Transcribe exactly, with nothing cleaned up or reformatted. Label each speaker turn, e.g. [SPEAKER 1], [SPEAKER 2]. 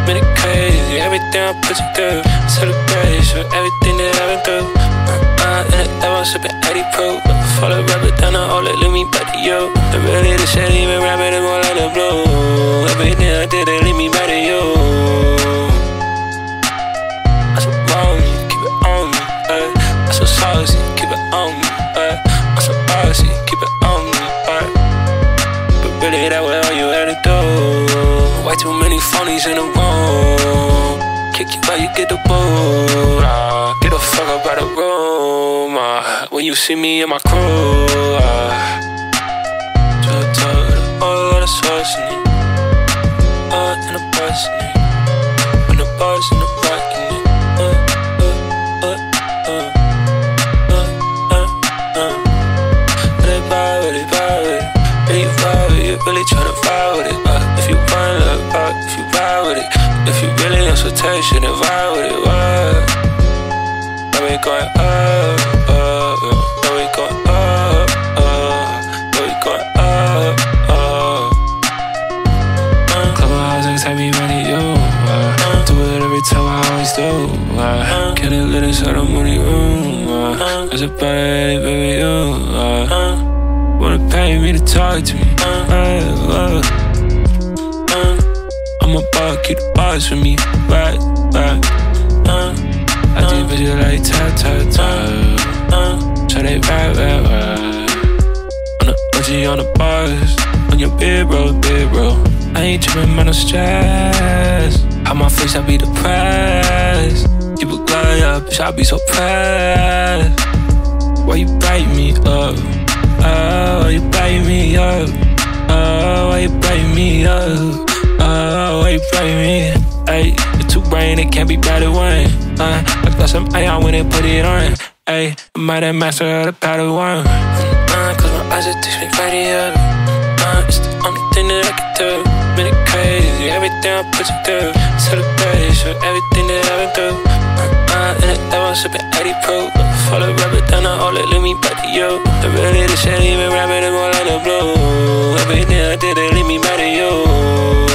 [SPEAKER 1] made it crazy. Everything I put you through, celebration, everything that I've been through. Uh, in the level, sipping eighty proof. Follow rubber down the hole, it lead me back to you. The really the shit, even rapping is more like the blue. Everything I did, it lead me back to you. I so on me, keep it on me, ay. I so saucy, keep it on me, ay. I so bossy, keep it on me, ay. But really, that was all you had to do. Way too many phonies in the room. Kick you out, you get the boot. Uh, get the fuck up out the room. Uh, when you see me in my crew, uh, just talk to the oil, the sauce in it. Uh, and the bus in it. And the bars and the rock in it. Uh, uh, uh, uh, uh, uh, uh. They vibe with it, vibe with it. Really vibe with it, really tryna vibe with it. Uh, if you wanna look up, if you ride with it. If you really on some tight shit, then vibe with it, what? Now we going up, up, now we going up, up, now we going up, up. uh, Couple houses have me ready, yo. uh, Do it every time, I always do. uh, Get a little shot of money room. uh, Cause it better, baby, you uh, wanna pay me to talk to me. uh, uh, uh, I'm a ball, keep the bars for me, right, right, uh, I do bitches like tap, tap, tap, uh, so they ride, ride, ride. On the O G, on the bars, on your big bro, big bro. I ain't trippin', man, no stress. How my face, I be depressed. Keep a glide up, bitch, I be so pressed. Why you bite me up? Oh, why you bite me up? Oh, why you bite me up? Oh, why you play me? Ayy, the two brain, it can't be better one. Uh, I got some iron when they put it on. Ayy, I might have master of the powder one. Uh, cause my eyes, it takes me right up. Uh, it's the only thing that I can do. Made it crazy, everything I put you through. Celebration, everything that I've been through. Uh, in the level, sipping eighty proof. Follow rubber down the hole, it lead me back to you. The really the shit, even rapping is more like the blue. Everything I did, it lead me back to you.